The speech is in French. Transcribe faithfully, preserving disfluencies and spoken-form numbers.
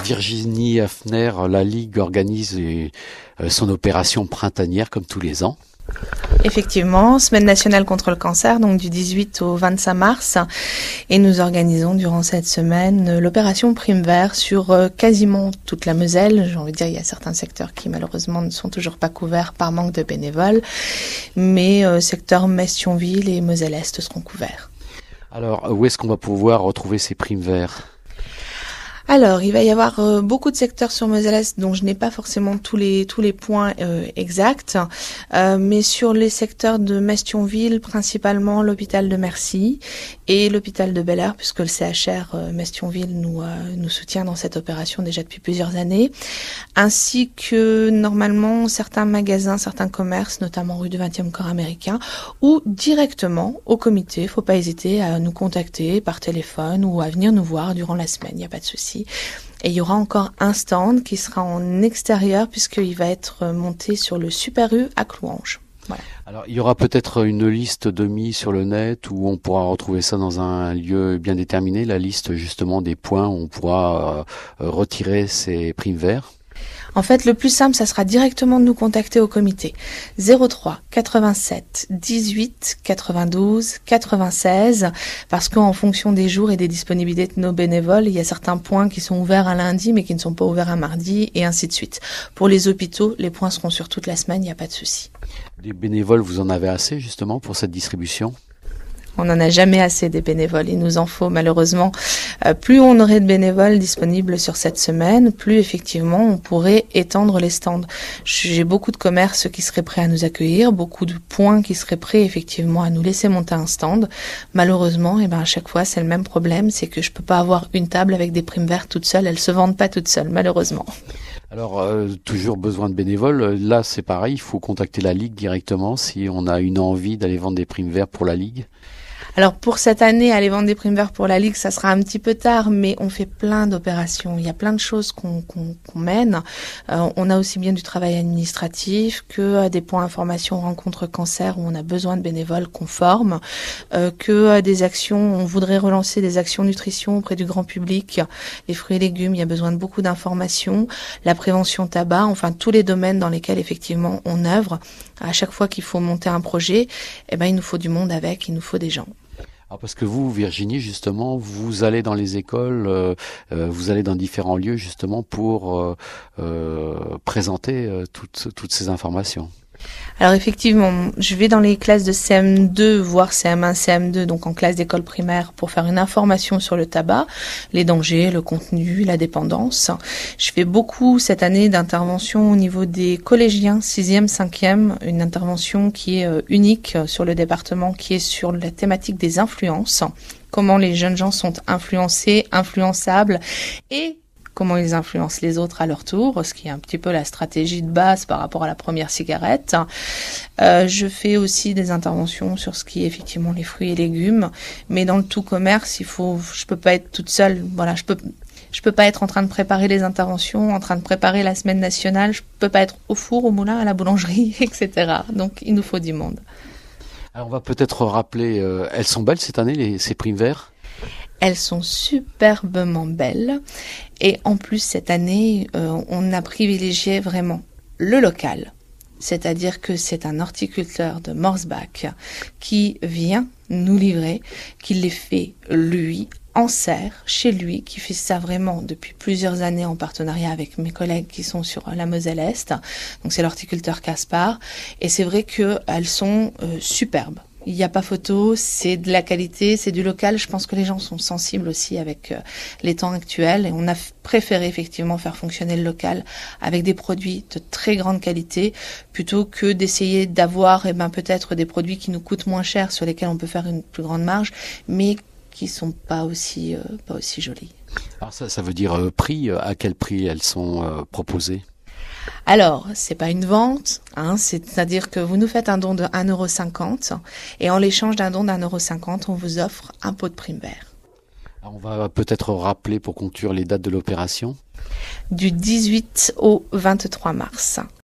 Virginie Hafner, la Ligue organise son opération printanière comme tous les ans. Effectivement, Semaine nationale contre le cancer, donc du dix-huit au vingt-cinq mars. Et nous organisons durant cette semaine l'opération Prime Vert sur quasiment toute la Moselle. J'ai envie de dire, il y a certains secteurs qui malheureusement ne sont toujours pas couverts par manque de bénévoles. Mais euh, secteurs Metz-Thionville et Moselle-Est seront couverts. Alors, où est-ce qu'on va pouvoir retrouver ces primes verts ? Alors, il va y avoir euh, beaucoup de secteurs sur Moselle-Est dont je n'ai pas forcément tous les tous les points euh, exacts, euh, mais sur les secteurs de Metz-Thionville, principalement l'hôpital de Mercy et l'hôpital de Bel-Air, puisque le C H R euh, Metz-Thionville nous euh, nous soutient dans cette opération déjà depuis plusieurs années, ainsi que normalement certains magasins, certains commerces, notamment rue du vingtième corps américain, ou directement au comité. Faut pas hésiter à nous contacter par téléphone ou à venir nous voir durant la semaine, il n'y a pas de souci. Et il y aura encore un stand qui sera en extérieur puisqu'il va être monté sur le Super U à Clouanges. Voilà. Alors, il y aura peut-être une liste de mise sur le net où on pourra retrouver ça dans un lieu bien déterminé, la liste justement des points où on pourra euh, retirer ces primes verts. En fait, le plus simple, ça sera directement de nous contacter au comité. zéro trois quatre-vingt-sept dix-huit quatre-vingt-douze quatre-vingt-seize, parce qu'en fonction des jours et des disponibilités de nos bénévoles, il y a certains points qui sont ouverts un lundi, mais qui ne sont pas ouverts un mardi, et ainsi de suite. Pour les hôpitaux, les points seront sur toute la semaine, il n'y a pas de souci. Les bénévoles, vous en avez assez justement pour cette distribution ? On n'en a jamais assez des bénévoles, il nous en faut malheureusement. Euh, plus on aurait de bénévoles disponibles sur cette semaine, plus effectivement on pourrait étendre les stands. J'ai beaucoup de commerces qui seraient prêts à nous accueillir, beaucoup de points qui seraient prêts effectivement à nous laisser monter un stand. Malheureusement, eh ben, à chaque fois c'est le même problème, c'est que je peux pas avoir une table avec des primes vertes toutes seules, elles se vendent pas toutes seules malheureusement. Alors, euh, toujours besoin de bénévoles. Là, c'est pareil, il faut contacter la Ligue directement si on a une envie d'aller vendre des primes vertes pour la Ligue. Alors pour cette année, aller vendre des primes vertes pour la Ligue, ça sera un petit peu tard, mais on fait plein d'opérations. Il y a plein de choses qu'on qu'on, qu'on mène. Euh, on a aussi bien du travail administratif que euh, des points information rencontre cancer où on a besoin de bénévoles qu'on forme, euh, que euh, des actions, on voudrait relancer des actions nutrition auprès du grand public. Les fruits et légumes, il y a besoin de beaucoup d'informations. La prévention tabac, enfin tous les domaines dans lesquels effectivement on œuvre. À chaque fois qu'il faut monter un projet, eh ben il nous faut du monde avec, il nous faut des gens. Alors parce que vous, Virginie, justement, vous allez dans les écoles, euh, euh, vous allez dans différents lieux justement pour euh, euh, présenter euh, toutes, toutes ces informations. Alors effectivement, je vais dans les classes de C M deux, voire C M un, C M deux, donc en classe d'école primaire, pour faire une information sur le tabac, les dangers, le contenu, la dépendance. Je fais beaucoup cette année d'interventions au niveau des collégiens, sixième, cinquième, une intervention qui est unique sur le département, qui est sur la thématique des influences, comment les jeunes gens sont influencés, influençables, et comment ils influencent les autres à leur tour, ce qui est un petit peu la stratégie de base par rapport à la première cigarette. Euh, je fais aussi des interventions sur ce qui est effectivement les fruits et légumes, mais dans le tout commerce, il faut, je peux pas être toute seule. Voilà, je peux, je peux pas être en train de préparer les interventions, en train de préparer la semaine nationale. Je peux pas être au four, au moulin, à la boulangerie, et cetera. Donc, il nous faut du monde. Alors, on va peut-être rappeler, euh, elles sont belles cette année, les, ces primes verts ? Elles sont superbement belles et en plus cette année euh, on a privilégié vraiment le local, c'est-à-dire que c'est un horticulteur de Morsbach qui vient nous livrer, qui les fait lui en serre chez lui, qui fait ça vraiment depuis plusieurs années en partenariat avec mes collègues qui sont sur la Moselle-Est, donc c'est l'horticulteur Caspar et c'est vrai qu'elles sont euh, superbes. Il n'y a pas photo, c'est de la qualité, c'est du local. Je pense que les gens sont sensibles aussi avec euh, les temps actuels et on a f- préféré effectivement faire fonctionner le local avec des produits de très grande qualité plutôt que d'essayer d'avoir eh ben, peut-être des produits qui nous coûtent moins cher sur lesquels on peut faire une plus grande marge mais qui sont pas aussi, euh, pas aussi jolis. Alors ça, ça veut dire euh, prix, à quel prix elles sont euh, proposées ? Alors, c'est pas une vente, hein, c'est-à-dire que vous nous faites un don de un euro cinquante et en l'échange d'un don d'un euro cinquante, on vous offre un pot de prime vert. Alors on va peut-être rappeler pour conclure les dates de l'opération. Du dix-huit au vingt-trois mars.